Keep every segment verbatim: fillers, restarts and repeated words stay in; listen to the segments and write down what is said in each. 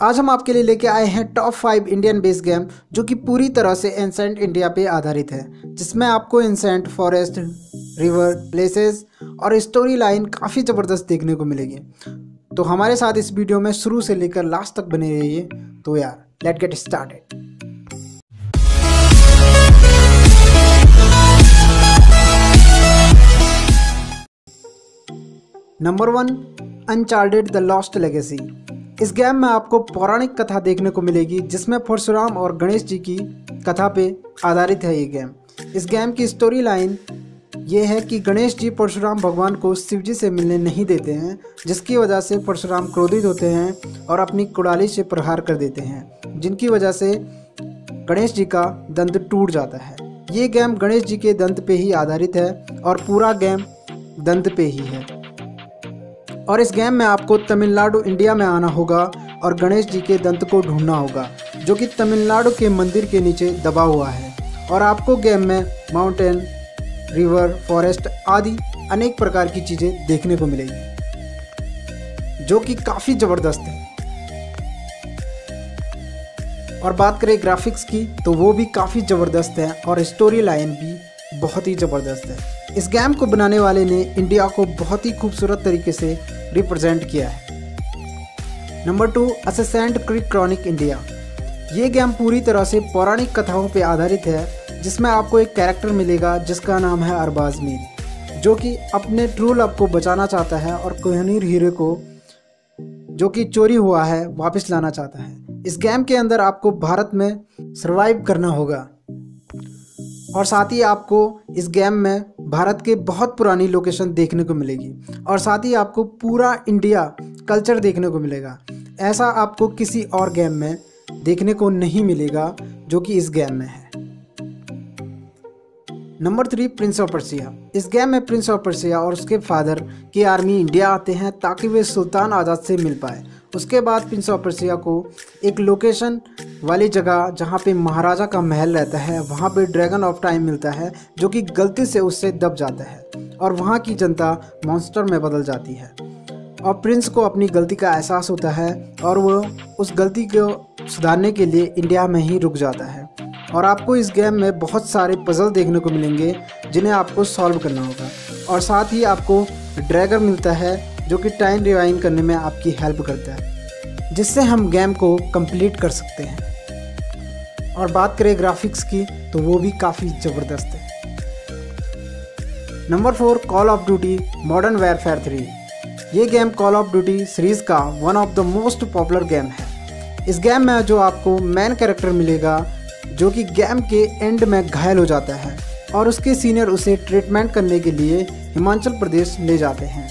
आज हम आपके लिए लेके आए हैं top five Indian based game जो कि पूरी तरह से एंसेंट इंडिया पे आधारित है, जिसमें आपको एंसेंट फॉरेस्ट, रिवर, प्लेसेस और स्टोरी लाइन काफ़ी ज़बरदस्त देखने को मिलेगी। तो हमारे साथ इस वीडियो में शुरू से लेकर लास्ट तक बने रहिए। तो यार let get started. Number one, uncharted the lost legacy. इस गेम में आपको पौराणिक कथा देखने को मिलेगी जिसमें परशुराम और गणेश जी की कथा पे आधारित है ये गेम। इस गेम की स्टोरी लाइन ये है कि गणेश जी परशुराम भगवान को शिव जी से मिलने नहीं देते हैं, जिसकी वजह से परशुराम क्रोधित होते हैं और अपनी कुड़ाली से प्रहार कर देते हैं, जिनकी वजह से गणेश जी का दंत टूट जाता है। ये गेम गणेश जी के दंत पे ही आधारित है और पूरा गेम दंत पे ही है। और इस गेम में आपको तमिलनाडु इंडिया में आना होगा और गणेश जी के दंत को ढूंढना होगा जो कि तमिलनाडु के मंदिर के नीचे दबा हुआ है। और आपको गेम में माउंटेन, रिवर, फॉरेस्ट आदि अनेक प्रकार की चीज़ें देखने को मिलेगी जो कि काफ़ी ज़बरदस्त है। और बात करें ग्राफिक्स की तो वो भी काफ़ी ज़बरदस्त है और स्टोरी लाइन भी बहुत ही ज़बरदस्त है। इस गेम को बनाने वाले ने इंडिया को बहुत ही खूबसूरत तरीके से रिप्रेजेंट किया है। Number two, Assassin's Creed Chronicles India. ये गेम पूरी तरह से पौराणिक कथाओं पर आधारित है, जिसमें आपको एक कैरेक्टर मिलेगा जिसका नाम है अरबाज मीर, जो कि अपने ट्रू लव को बचाना चाहता है और कोहिनूर हीरे को जो कि चोरी हुआ है वापस लाना चाहता है। इस गेम के अंदर आपको भारत में सर्वाइव करना होगा और साथ ही आपको इस गेम में भारत के बहुत पुरानी लोकेशन देखने को मिलेगी और साथ ही आपको पूरा इंडिया कल्चर देखने को मिलेगा। ऐसा आपको किसी और गेम में देखने को नहीं मिलेगा जो कि इस गेम में है। Number three, Prince of Persia. इस गेम में प्रिंस ऑफ पर्सिया और उसके फादर की आर्मी इंडिया आते हैं ताकि वे सुल्तान आज़ाद से मिल पाए। उसके बाद प्रिंस ऑफ पर्सिया को एक लोकेशन वाली जगह जहाँ पे महाराजा का महल रहता है वहाँ पे ड्रैगन ऑफ टाइम मिलता है जो कि गलती से उससे दब जाता है और वहाँ की जनता मॉन्स्टर में बदल जाती है। और प्रिंस को अपनी गलती का एहसास होता है और वो उस गलती को सुधारने के लिए इंडिया में ही रुक जाता है। और आपको इस गेम में बहुत सारे पजल देखने को मिलेंगे जिन्हें आपको सॉल्व करना होगा। और साथ ही आपको ड्रैगन मिलता है जो कि टाइम रिवाइंड करने में आपकी हेल्प करता है, जिससे हम गेम को कंप्लीट कर सकते हैं। और बात करें ग्राफिक्स की तो वो भी काफ़ी ज़बरदस्त है। Number four, Call of Duty Modern Warfare three. ये game Call of Duty series का one of the most popular game है। इस गेम में जो आपको मेन कैरेक्टर मिलेगा जो कि गेम के एंड में घायल हो जाता है और उसके सीनियर उसे ट्रीटमेंट करने के लिए हिमाचल प्रदेश ले जाते हैं।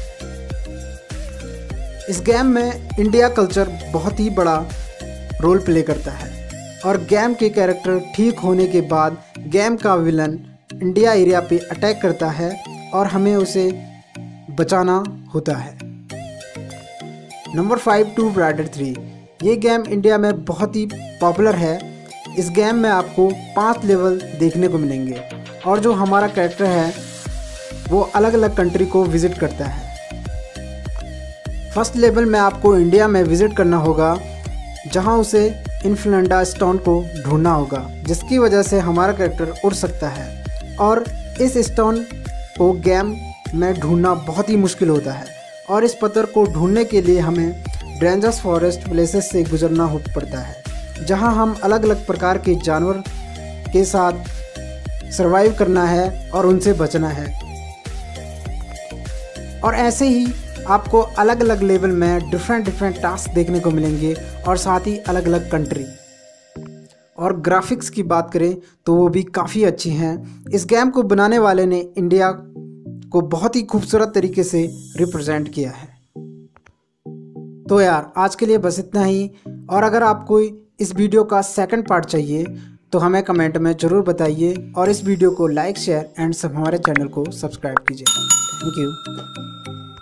इस गेम में इंडिया कल्चर बहुत ही बड़ा रोल प्ले करता है और गेम के कैरेक्टर ठीक होने के बाद गेम का विलन इंडिया एरिया पे अटैक करता है और हमें उसे बचाना होता है। Number five, Tomb Raider three. ये गेम इंडिया में बहुत ही पॉपुलर है। इस गेम में आपको पांच लेवल देखने को मिलेंगे और जो हमारा कैरेक्टर है वो अलग अलग कंट्री को विज़िट करता है। फर्स्ट लेवल में आपको इंडिया में विज़िट करना होगा जहां उसे इन्फ्लुएंडा स्टोन को ढूंढना होगा, जिसकी वजह से हमारा कैरेक्टर उड़ सकता है। और इस स्टोन को गेम में ढूंढना बहुत ही मुश्किल होता है और इस पत्थर को ढूंढने के लिए हमें डेंजरस फॉरेस्ट प्लेसेस से गुजरना हो पड़ता है, जहां हम अलग अलग प्रकार के जानवर के साथ सरवाइव करना है और उनसे बचना है। और ऐसे ही आपको अलग अलग लेवल में डिफरेंट डिफरेंट टास्क देखने को मिलेंगे और साथ ही अलग अलग कंट्री। और ग्राफिक्स की बात करें तो वो भी काफ़ी अच्छी हैं। इस गेम को बनाने वाले ने इंडिया को बहुत ही खूबसूरत तरीके से रिप्रेजेंट किया है। तो यार आज के लिए बस इतना ही। और अगर आपको इस वीडियो का सेकंड पार्ट चाहिए तो हमें कमेंट में ज़रूर बताइए और इस वीडियो को लाइक, शेयर एंड सब हमारे चैनल को सब्सक्राइब कीजिए। Thank you.